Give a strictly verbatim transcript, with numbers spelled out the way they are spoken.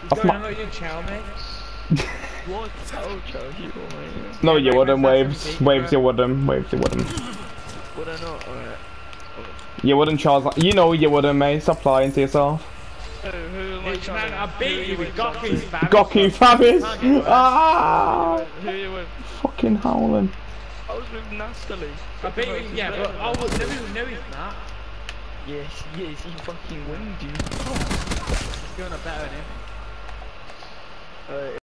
That's Going, my... I'm not your chow, mate. What? Oh, Charles, you all mate. No, Yeah, you mate, wouldn't, when's that Waves. gonna be, Waves, bro? you wouldn't. Waves, you wouldn't. Would I not? Alright. You wouldn't, Charles. You know you wouldn't, mate. Stop lying to yourself. Oh, who am I Bitch, trying man, to- I beat you with Goku, fam. Goku Favis! Ah! Who you with? Fucking howling. I was with Nastily. I beat you, yeah, but I would no, he- no, he's not. Yes, yes, he fucking winged you. He's going up better than him. Alright.